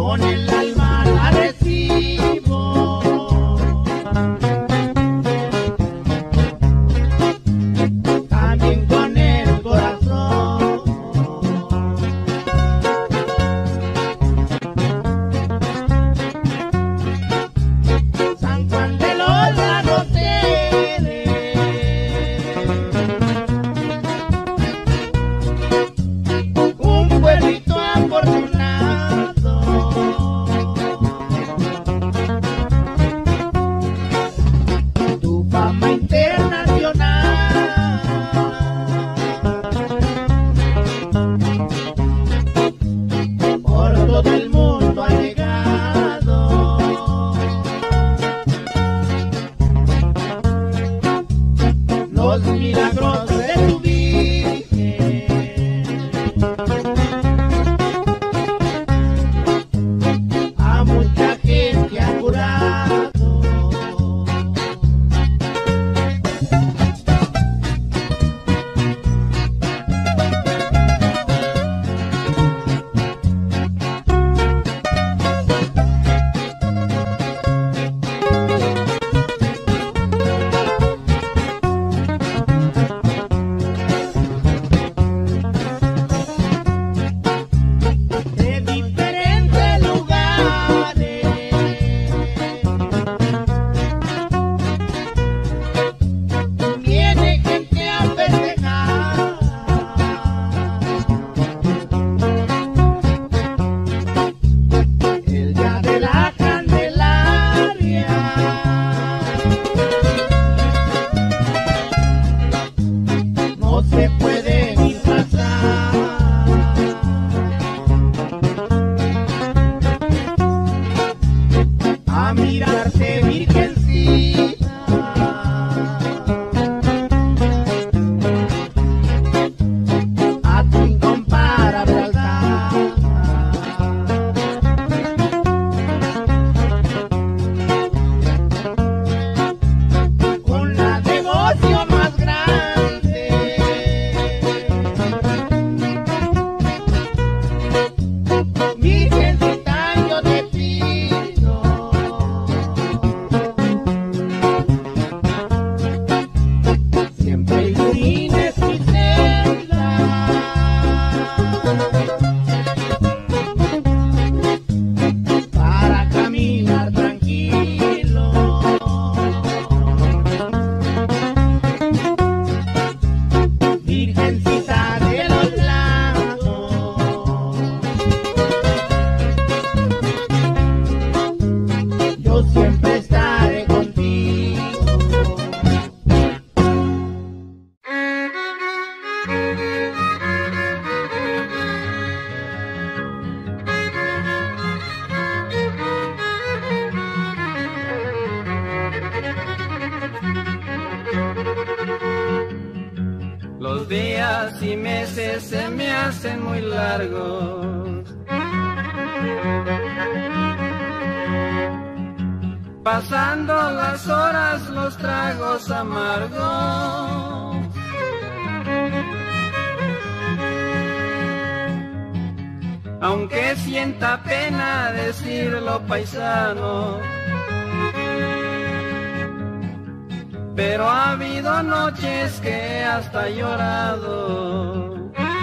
con el alma la recibo, también con el corazón. San Juan de los Lagos un pueblito afortunado, tu fama internacional por todo el mundo ha llegado. Los milagros de tu Virgen a mucha gente ha curado. De diferentes lugares viene gente a festejar el día de la Candelaria. No se puede ni pasar a mirarte, virgencita, a tu incomparable altar. Con la devoción más grande, virgencita, yo te pido siempre ilumines mi senda para caminar tranquilo. Virgencita de los Lagos, yo siempre estaré contigo. Los días y meses se me hacen muy largos, pasando las horas, los tragos amargos. Aunque sienta pena decirlo, paisano, pero ha habido noches que he hasta llorado.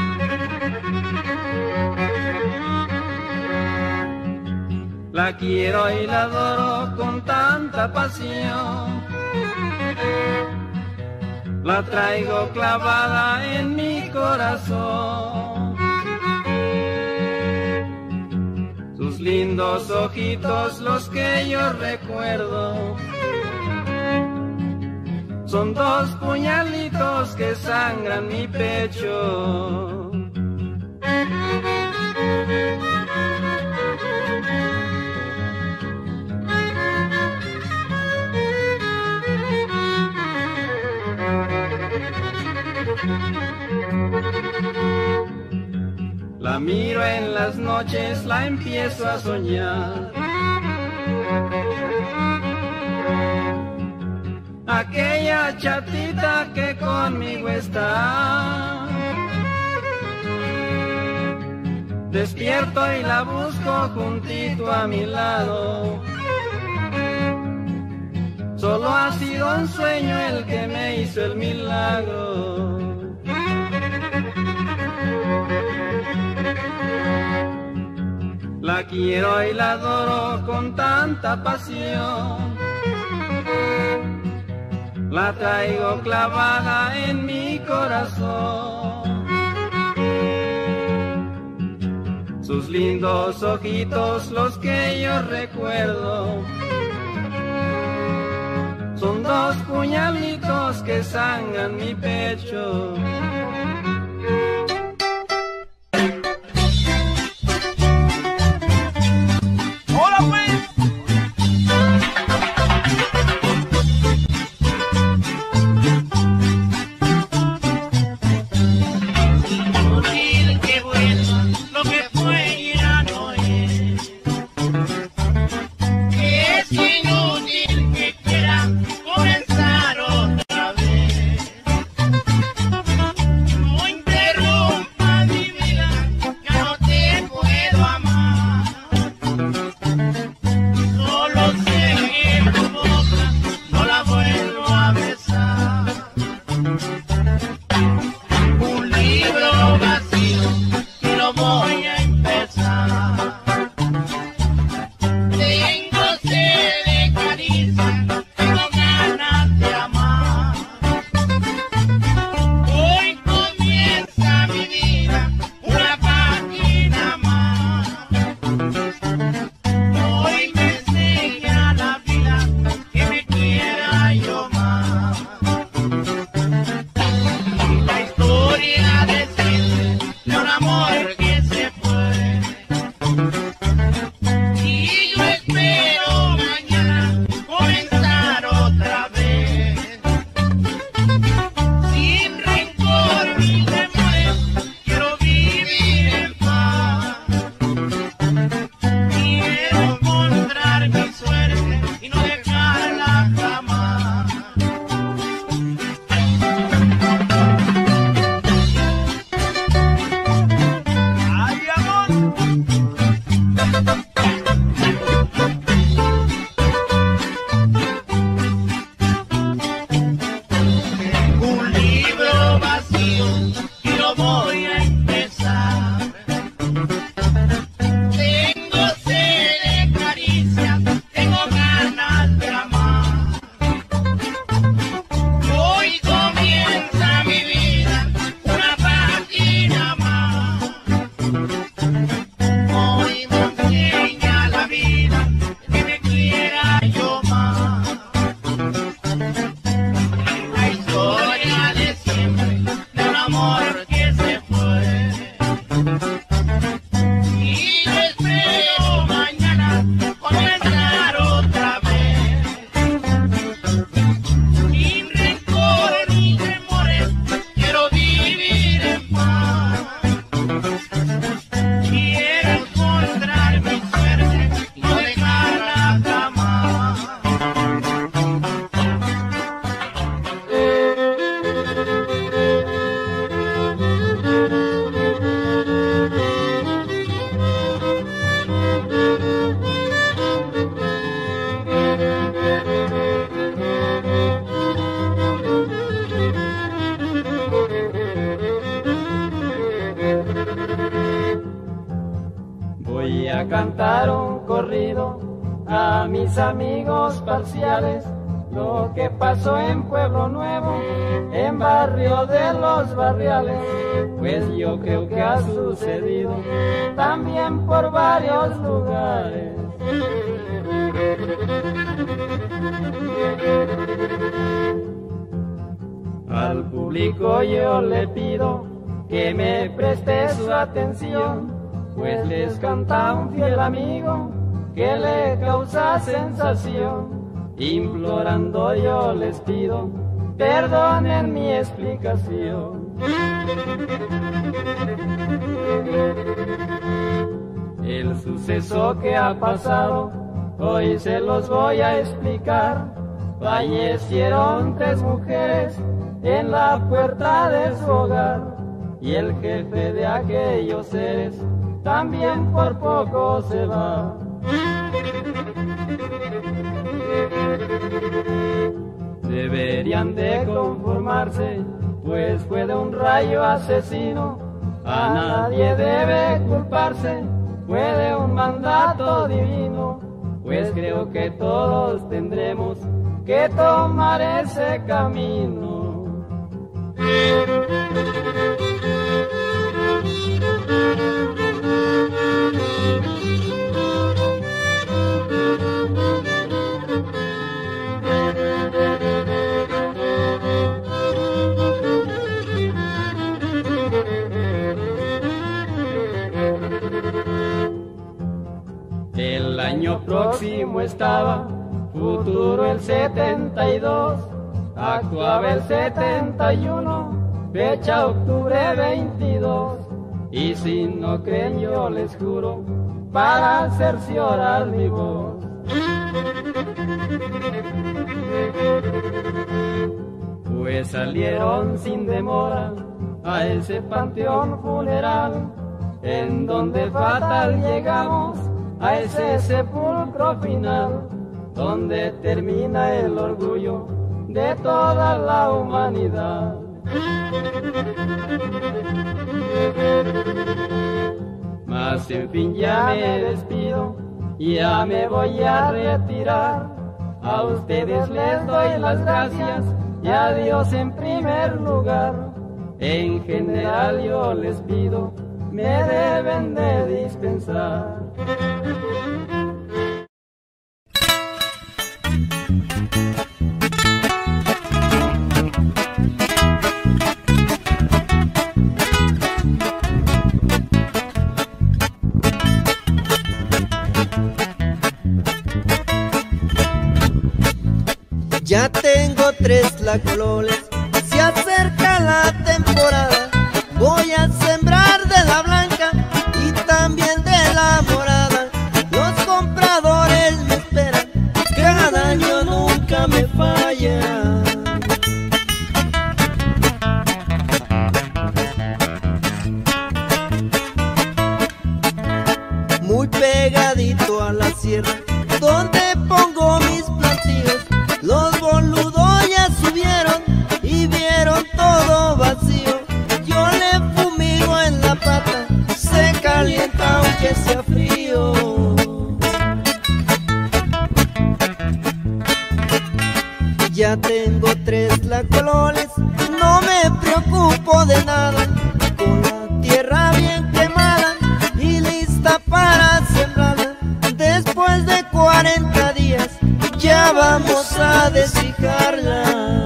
La quiero y la adoro con tanta pasión, la traigo clavada en mi corazón. Sus lindos ojitos, los que yo recuerdo, son dos puñalitos que sangran mi pecho. La miro en las noches, la empiezo a soñar. Aquella chatita que conmigo está, despierto y la busco juntito a mi lado. Solo ha sido un sueño el que me hizo el milagro. La quiero y la adoro con tanta pasión. La traigo clavada en mi corazón. Sus lindos ojitos, los que yo recuerdo, son dos puñalitos que sangran mi pecho. Voy a cantar un corrido a mis amigos parciales, lo que pasó en Pueblo Nuevo, en Barrio de los Barriales, pues yo creo que ha sucedido también por varios lugares. Al público yo le pido que me preste su atención, pues les canta un fiel amigo que le causa sensación. Implorando yo les pido, perdonen mi explicación. El suceso que ha pasado, hoy se los voy a explicar. Fallecieron 3 mujeres en la puerta de su hogar, y el jefe de aquellos seres también por poco se va. Deberían de conformarse, pues fue de un rayo asesino. A nadie debe culparse, fue de un mandato divino. Pues creo que todos tendremos que tomar ese camino. El año próximo estaba, futuro el 72, actuaba el 71, fecha octubre 22. Y si no creen yo les juro, para cerciorar mi voz. Pues salieron sin demora a ese panteón funeral, en donde fatal llegamos a ese sepulcro final, donde termina el orgullo de toda la humanidad. Mas en fin ya me despido, ya me voy a retirar. A ustedes les doy las gracias y a Dios en primer lugar. En general yo les pido, me deben de dispensar. Ya tengo 3 tlacualoles, se acerca la temporada. Voy a sembrar de la blanca y también de la morada. Los compradores me esperan, cada año nunca me falla. Muy pegadito a la sierra, donde pongo mis plantíos, los boludos ya subieron y vieron todo vacío. Yo le fumigo en la pata, se calienta aunque sea frío. Ya tengo 3 tlacualoles, no me preocupo de nada. Con la tierra bien quemada y lista para sembrarla. Después de 40 días ya vamos a deshijarla.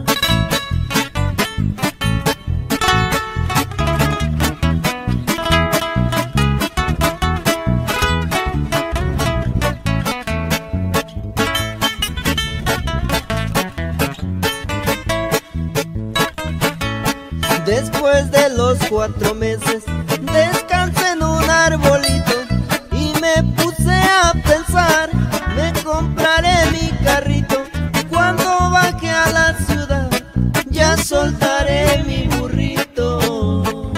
Después de los 4 meses descansé en un arbolito y me puse a pensar, me compraré mi carrito. Cuando baje a la ciudad ya soltaré mi burrito.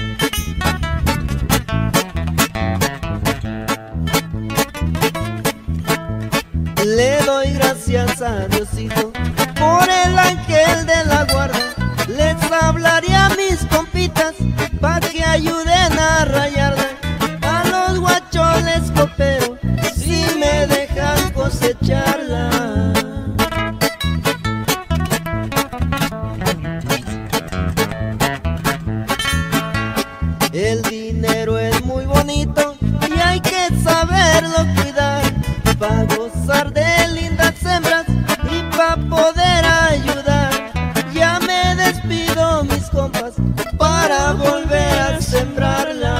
Le doy gracias a Diosito por el ángel de la guarda. Les hablaré a mis compitas pa' que ayuden a rayarla. A los guacholes copero si me dejan cosecharla. El dinero es muy bonito y hay que saberlo cuidar, pa' gozar de lindas hembras y pa' poder ayudar. Ya me despido mis compas para volver a sembrarla.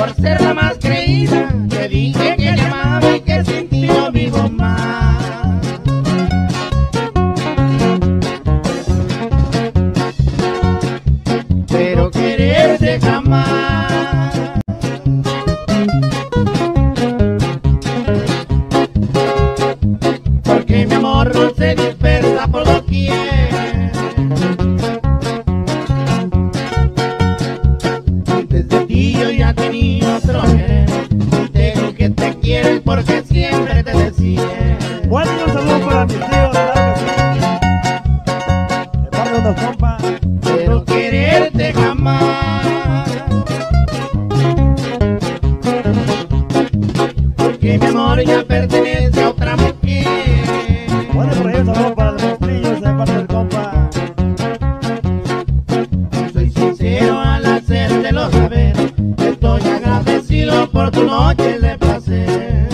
por ser la más creída. Te dije que te amaba y que sin ti no vivo más. Pero quererte jamás. Porque mi amor no se dispersa por doquier. Antes de ti yo ya tenía otro querer. Te digo que te quieres porque siempre te decía. Bueno, un saludo para mis tíos, claro que sí. De parte de unos compas. Pero quererte jamás. Porque mi amor ya pertenece a otra mujer. Bueno, por ahí un saludo para los mostrillos de parte del compa. Soy sincero al hacértelo saber. Estoy agradecido por tu noche de placer.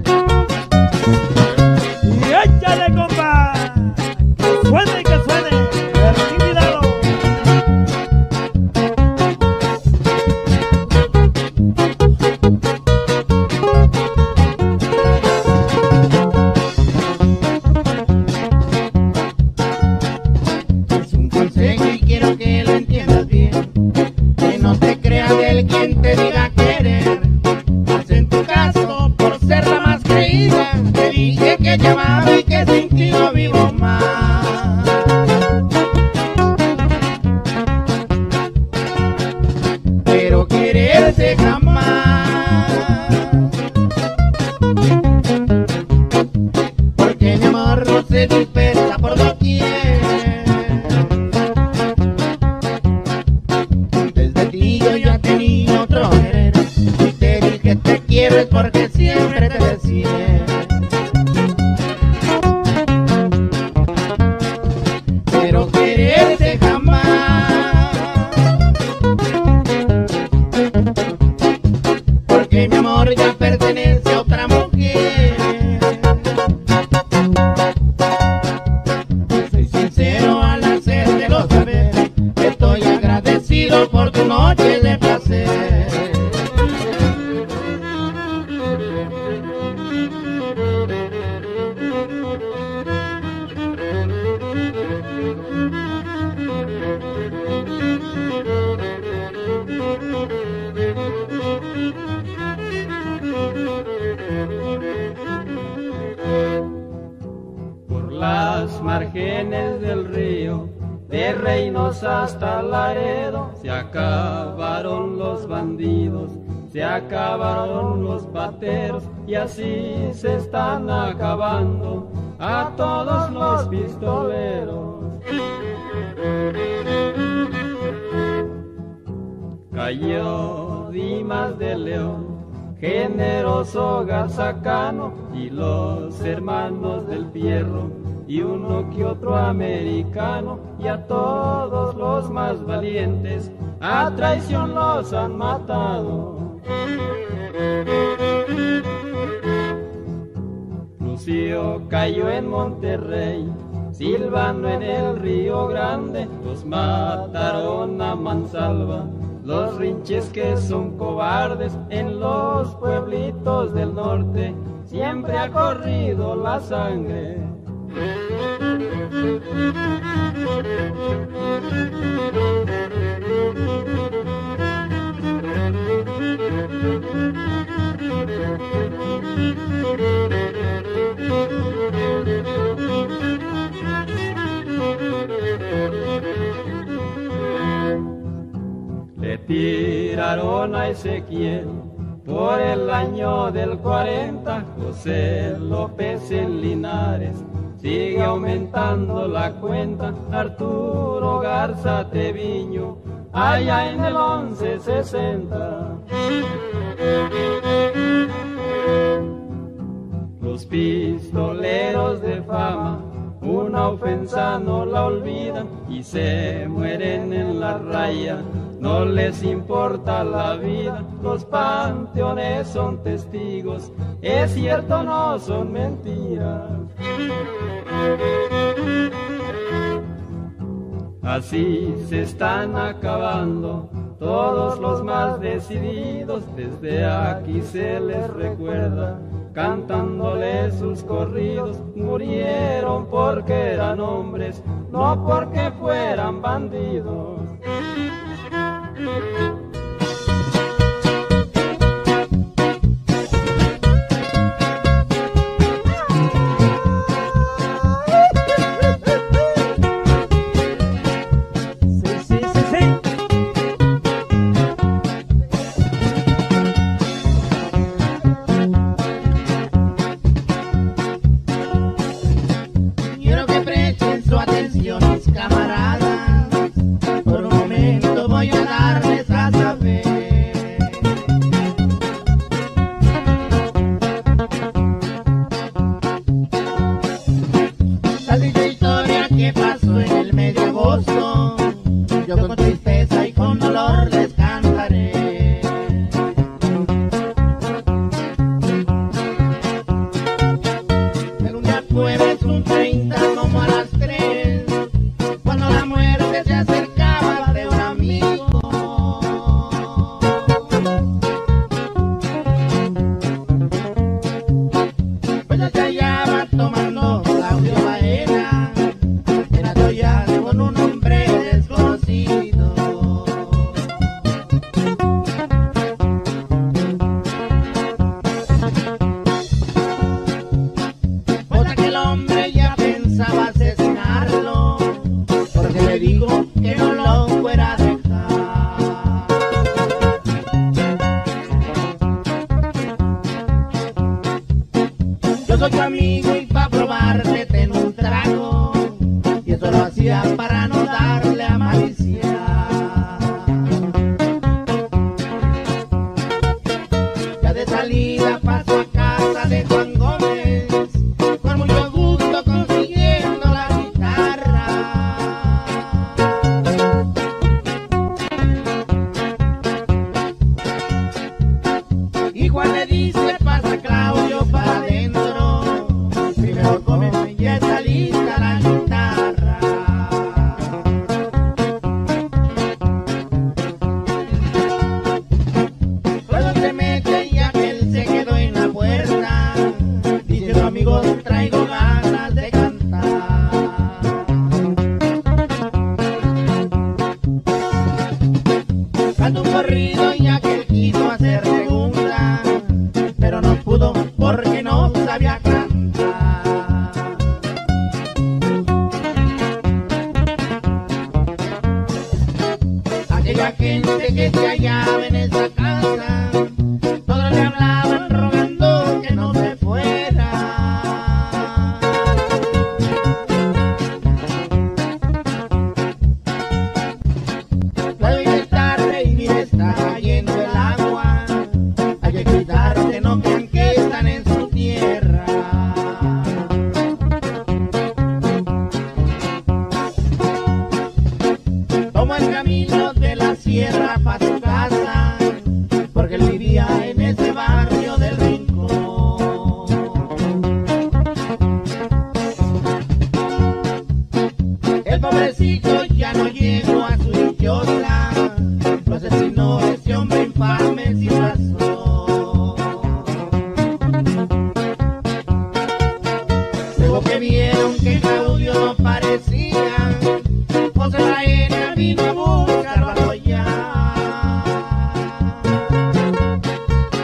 Y échale, compa. Que suene y que suene. Martín Vidal. Es un consejo y quiero que lo entiendas bien. Que no te creas del quien te diga querer. Pues en tu caso, por ser la más creída, te dije que te amaba y que sin ti no vivo más. Pero quererte jamás. Porque mi amor no se dispersa por doquier. Antes de ti yo ya tenía otro querer. Y te dije te quiero es porque siempre te decía. Pero quererte jamás. Porque mi amor ya pertenece a otra mujer. Soy sincero al hacértelo saber. Estoy agradecido por tu noche de placer. Por las márgenes del río, de Reynosa hasta Laredo, se acabaron los bandidos, se acabaron los pateros, y así se están acabando a todos los pistoleros. Cayó Dimas de León, generoso Garzacano, y los hermanos del Fierro, y uno que otro americano, y a todos los más valientes a traición los han matado. Lucio cayó en Monterrey, Silvano en el Río Grande, los mataron a mansalva los rinches que son cobardes. En los pueblitos del norte siempre ha corrido la sangre. Le tiraron a Ezequiel por el año del 40, José López en Linares, sigue aumentando la cuenta, Arturo Garza Teviño, allá en el 1160. Los pistoleros de fama, una ofensa no la olvidan y se mueren en la raya, no les importa la vida. Los panteones son testigos, es cierto, no son mentiras. Así se están acabando todos los más decididos desde aquí se les recuerda, cantándole sus corridos. Murieron porque eran hombres, no porque fueran bandidos. Quiero que presten su atención, mis camaradas, por un momento voy a darles a saber. La triste historia que pasó en el mes de agosto, yo con tristeza y con dolor les cantaré. Pero un día jueves, un 30, como a las 3, cuando la muerte se acercaba de un amigo, pues yo se hallaba tomando Claudio Baena, era atollado con un hombre desconocido. Pues aquel hombre ya pensaba asesinarlo, porque le dijo que no lo fuera a dejar. Yo soy tu amigo y pa' probarte ten un trago, y eso lo hacía para no darle a malicia. Ya de salida pasó a casa de Juan Gómez, con mucho gusto consiguiendo la guitarra. Y Juan le dice, pasa Claudio para adentro, primero come, ya está lista la guitarra. Luego se mete y aquel se quedó en la puerta, diciendo, amigos, traigo ganas de cantar. Cantó un corrido y aquel quiso hacer segunda, pero no pudo porque no sabía cantar. Aquella gente que se hallaba en esa casa, todos le hablaban rogando que no se fuera. Luego ya es tarde y mira está cayendo el agua, hay que cuidarse, no crean que están en su tierra. Tomó el camino de la sierra para su casa, porque él vivía en ese barrio del Rincón. El pobrecito ya no llegó a su dichosa, lo asesinó ese hombre infame sin razón. Luego que vieron que Claudio no parecía, José Baena vino a buscarlo allá.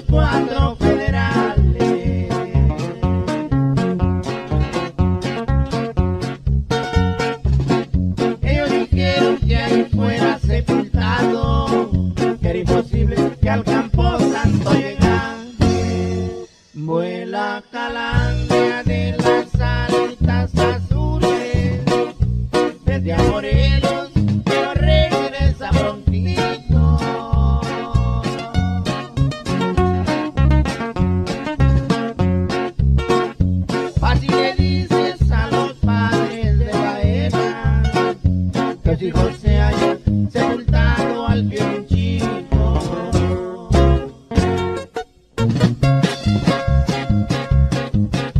4 federales. Ellos dijeron que ahí fuera sepultado, que era imposible que al campo santo llegase. Vuela calandria de las altas azules, desde a Morelos, pero regresa prontito. Fácil le dices a los padres de Baena que su hijo se haya sepultado al pie de un chico.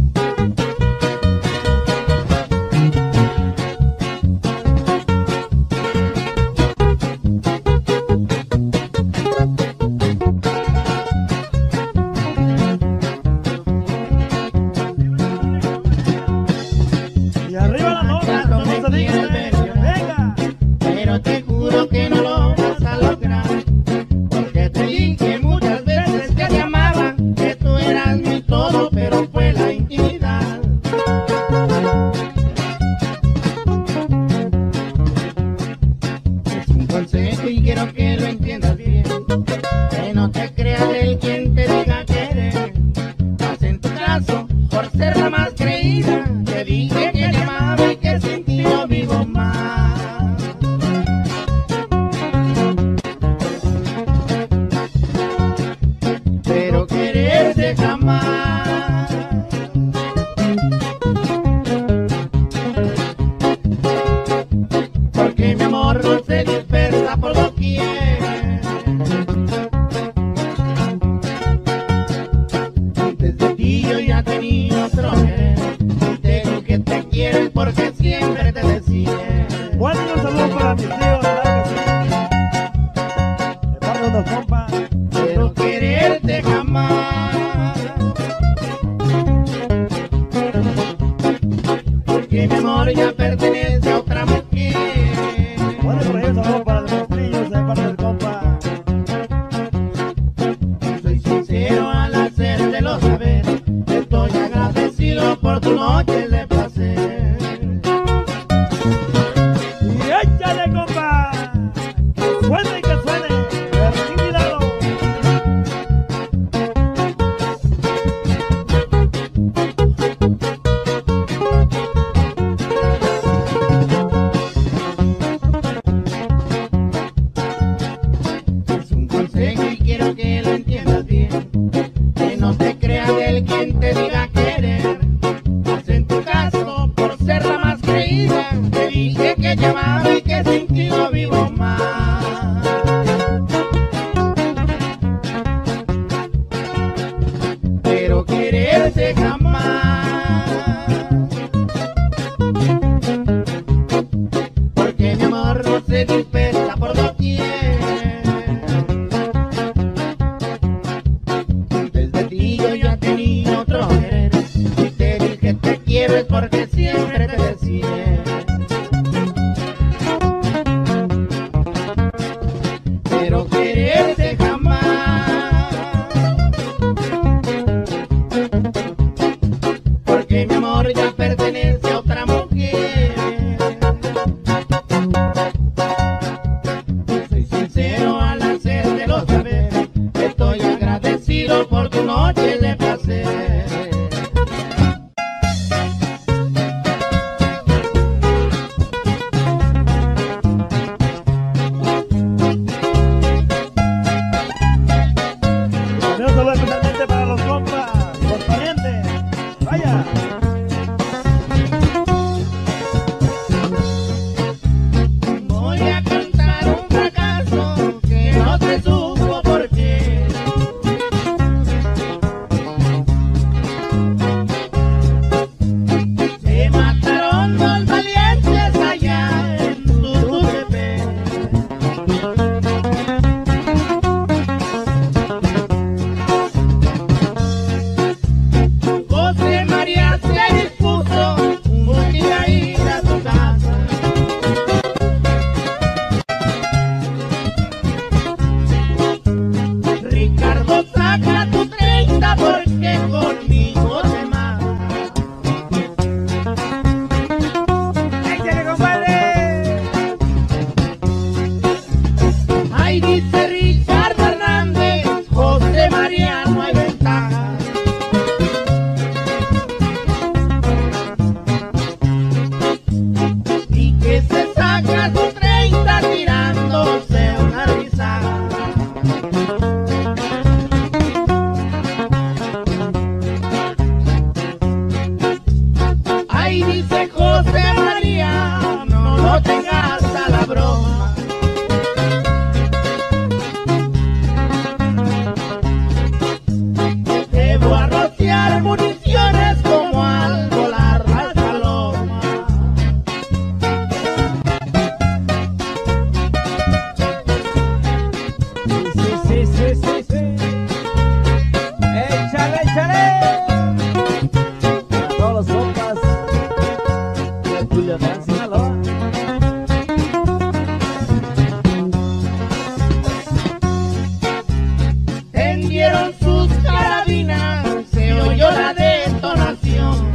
prendieron sus carabinas, se oyó la detonación.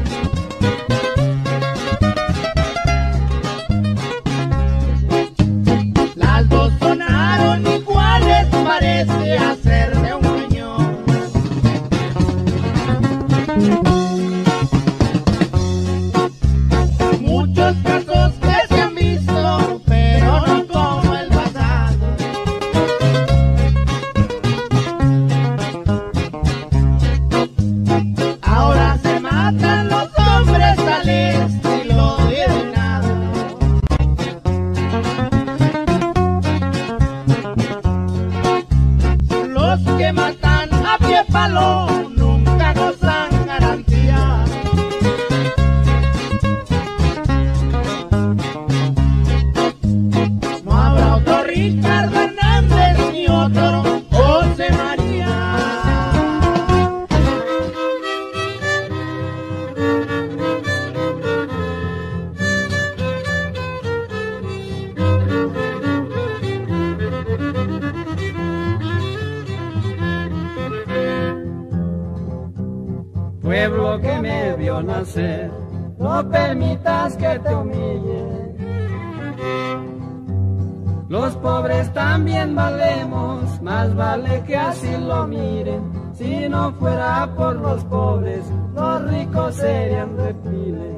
Las dos sonaron iguales, parece hacer de un cañón. Muchos casos que se han visto, pero no como el pasado. Ahora se matan los hombres al estilo de venado. Los que matan a pie palo nunca gozan garantía. No habrá otro Ricardo Hernández ni otro José María. Pueblo que me vio nacer, no permitas que te humille. Los pobres también valemos, más vale que así lo miren. Si no fuera por los pobres, los ricos serían reptiles.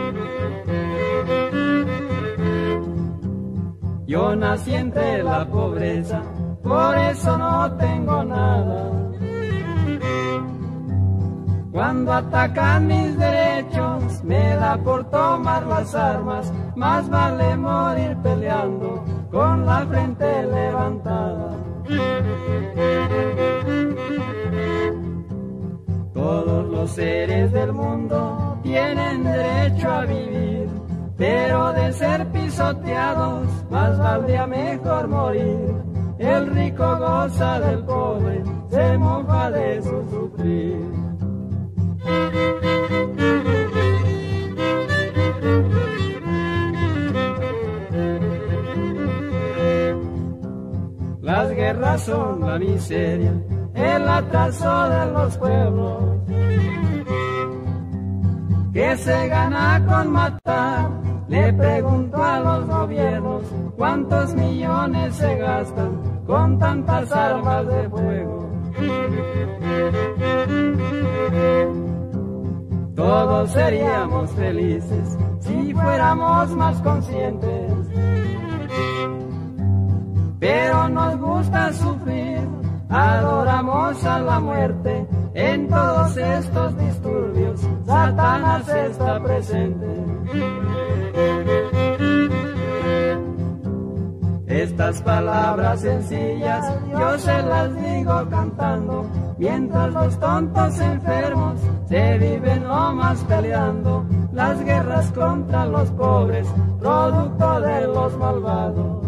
Yo nací entre la pobreza, por eso no tengo nada. Cuando atacan mis derechos, me da por tomar las armas, más vale morir peleando con la frente levantada. Todos los seres del mundo tienen derecho a vivir, pero de ser pisoteados, más valdría mejor morir. El rico goza del pobre, se mofa de su sufrir. Las guerras son la miseria, el atraso de los pueblos, que se gana con matar. Le pregunto a los gobiernos, ¿cuántos millones se gastan con tantas armas de fuego? Todos seríamos felices si fuéramos más conscientes, pero nos gusta sufrir, adoramos a la muerte. En todos estos disturbios, Satanás está presente. Estas palabras sencillas yo se las digo cantando, mientras los tontos enfermos se viven nomás peleando. Las guerras contra los pobres, producto de los malvados.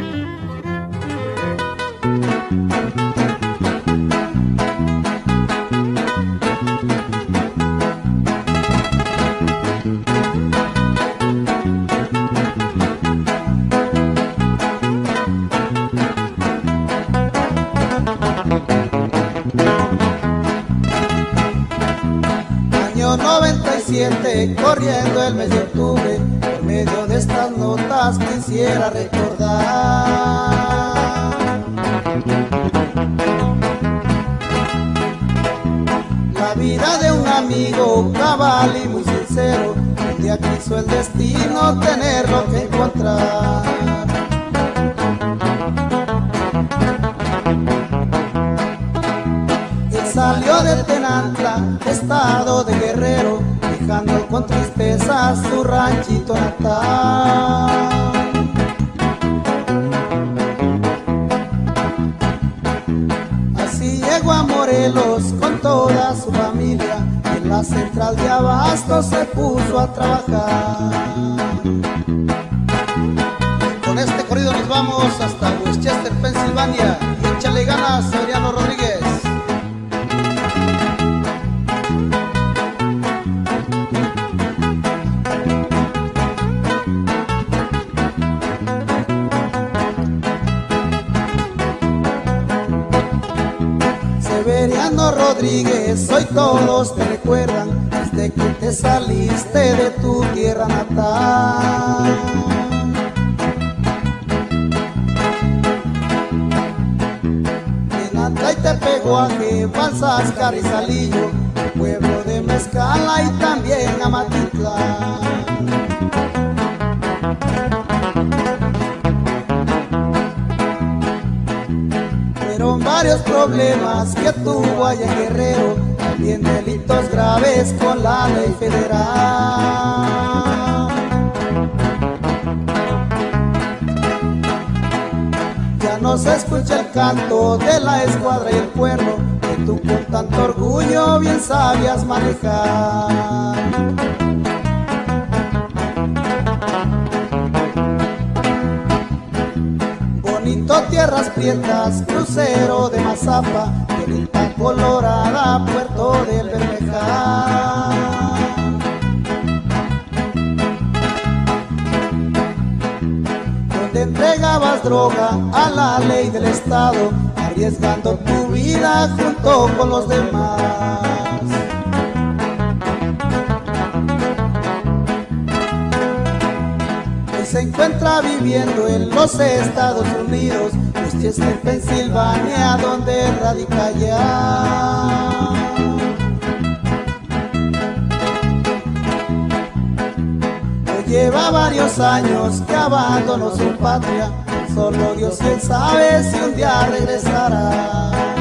Año 97, corriendo el mes de octubre, por medio de estas notas quisiera recordar la vida de un amigo cabal y muy sincero. Un día quiso el destino tenerlo que encontrar. Él salió de Tenantla, estado de Guerrero, dejando con tristeza su ranchito natal. Así llegó a Morelos con toda su familia, en la central de Abasto se puso a trabajar. Con este corrido nos vamos hasta Westchester, Pensilvania. Échale ganas, Adriano Rodríguez. Severiano Rodríguez, hoy todos te recuerdan desde que te saliste de tu tierra natal. En Antla y Tepehuaje, Balsas, Carrizalillo, pueblo de Mezcala y también Amatitlán. Fueron varios problemas que tuvo allá en Guerrero, también delitos graves con la ley federal. Ya no se escucha el canto de la escuadra y el cuerno que tú con tanto orgullo bien sabías manejar. Bonito Tierras Prietas, crucero de Mazapa, Bonita Colorada, Puerto del Bermejar. Donde entregabas droga a la ley del Estado, arriesgando tu vida junto con los demás. Se encuentra viviendo en los Estados Unidos, usted está en Pensilvania, donde radica ya. Hoy lleva varios años que abandonó su patria, solo Dios quien sabe si un día regresará.